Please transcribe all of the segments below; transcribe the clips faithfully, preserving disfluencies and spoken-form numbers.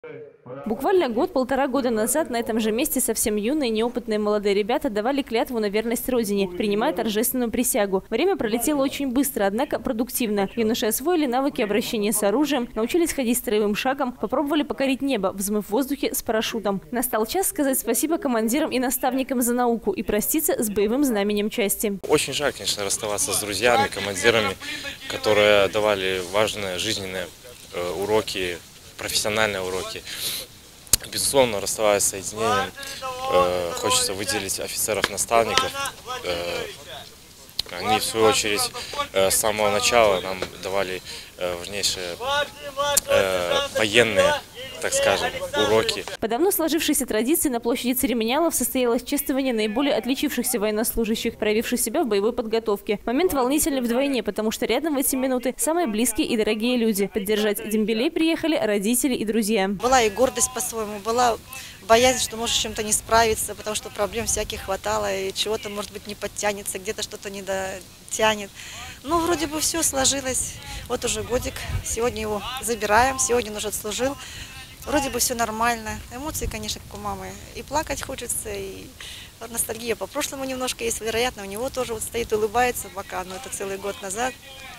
Буквально год-полтора года назад на этом же месте совсем юные, неопытные молодые ребята давали клятву на верность родине, принимая торжественную присягу. Время пролетело очень быстро, однако продуктивно. Юноши освоили навыки обращения с оружием, научились ходить строевым шагом, попробовали покорить небо, взмыв в воздухе с парашютом. Настал час сказать спасибо командирам и наставникам за науку и проститься с боевым знаменем части. Очень жаль, конечно, расставаться с друзьями, командирами, которые давали важные жизненные э, уроки, профессиональные уроки. Безусловно, расставаясь с соединением, э, хочется выделить офицеров-наставников. Э, они, в свою очередь, э, с самого начала нам давали э, важнейшие э, военные, так скажем, уроки. По давно сложившейся традиции на площади Церемониалов состоялось чествование наиболее отличившихся военнослужащих, проявивших себя в боевой подготовке. Момент волнительный вдвойне, потому что рядом в эти минуты самые близкие и дорогие люди. Поддержать дембелей приехали родители и друзья. Была и гордость по-своему, была боязнь, что может с чем-то не справиться, потому что проблем всяких хватало, и чего-то, может быть, не подтянется, где-то что-то не дотянет. Но вроде бы все сложилось. Вот уже годик, сегодня его забираем, сегодня он уже отслужил. Вроде бы все нормально. Эмоции, конечно, как у мамы. И плакать хочется, и ностальгия по прошлому немножко есть. Вероятно, у него тоже вот стоит, улыбается пока, но это целый год назад.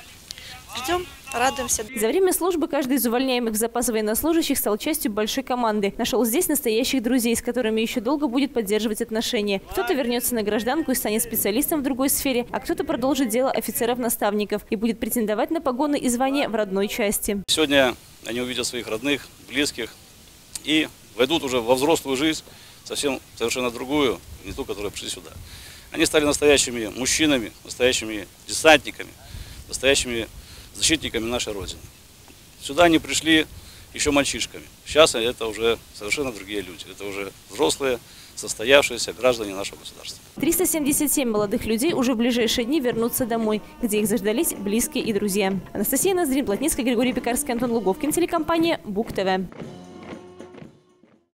Ждем, радуемся. За время службы каждый из увольняемых в запас военнослужащих стал частью большой команды. Нашел здесь настоящих друзей, с которыми еще долго будет поддерживать отношения. Кто-то вернется на гражданку и станет специалистом в другой сфере, а кто-то продолжит дело офицеров-наставников и будет претендовать на погоны и звания в родной части. Сегодня они увидят своих родных, близких и войдут уже во взрослую жизнь, совсем совершенно другую, не ту, которая пришли сюда. Они стали настоящими мужчинами, настоящими десантниками, настоящими защитниками нашей Родины. Сюда они пришли еще мальчишками. Сейчас это уже совершенно другие люди. Это уже взрослые, состоявшиеся граждане нашего государства. триста семьдесят семь молодых людей уже в ближайшие дни вернутся домой, где их заждались близкие и друзья. Анастасия Ноздрин, Плотницкая, Григорий Пекарский, Антон Луговкин, телекомпания БУК ТВ.